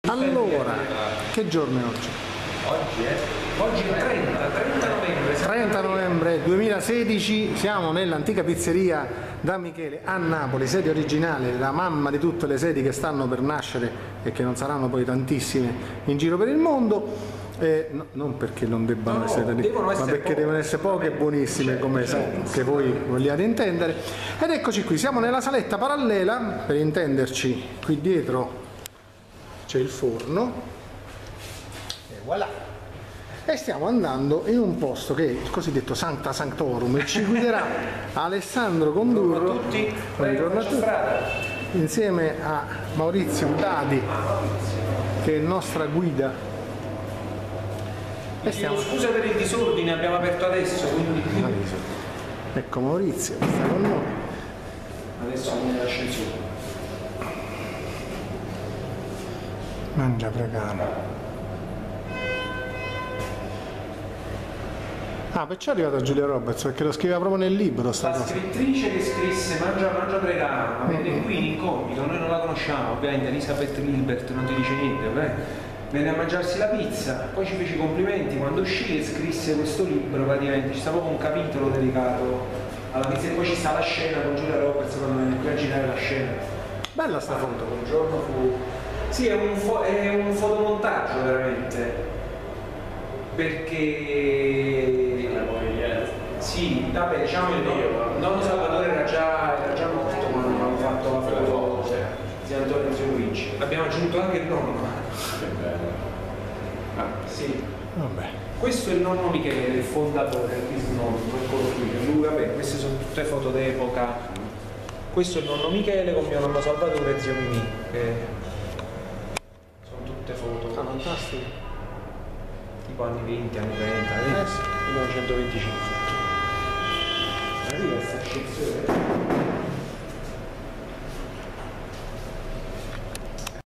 Allora, che giorno è oggi? Oggi è 30 novembre 2016, siamo nell'antica pizzeria da Michele a Napoli, sede originale, la mamma di tutte le sedi che stanno per nascere e che non saranno poi tantissime in giro per il mondo. No, non perché non debbano essere, ma perché devono essere poche e buonissime, come che voi vogliate intendere. Ed eccoci qui, siamo nella saletta parallela, per intenderci, qui dietro c'è il forno e voilà, e stiamo andando in un posto che è il cosiddetto Sancta Sanctorum e ci guiderà Alessandro Condurro, buongiorno a tutti, insieme a Maurizio Dadi che è nostra guida. E scusa per il disordine, abbiamo aperto adesso, quindi ecco Maurizio che sta con noi adesso nell'ascensore. Mangia pregano. Ah, perciò è arrivata Giulia Roberts, perché lo scriveva proprio nel libro sta cosa. Scrittrice che scrisse Mangia pregano, venne qui in incognito, noi non la conosciamo, ovviamente Elizabeth Gilbert non ti dice niente, venne a mangiarsi la pizza, poi ci fece i complimenti quando uscì e scrisse questo libro, praticamente ci sta proprio un capitolo dedicato alla pizza e poi ci sta la scena con Giulia Roberts quando venne qui a girare la scena. Bella sta foto. Un giorno fu... Sì, è un fotomontaggio veramente, perché... Sì, vabbè, diciamo il nonno Salvatore era già morto quando abbiamo fatto la foto di Antonio Zio Luigi. Abbiamo aggiunto anche il nonno. Sì. Vabbè. Questo è il nonno Michele, il fondatore, il nonno, eccolo qui. Lui, vabbè, queste sono tutte foto d'epoca. Questo è il nonno Michele con mio nonno Salvatore e zio Mimì. Sono tutte foto. Fantastiche. Tipo anni 20, anni 30, 1925. Arriva questa ascensore.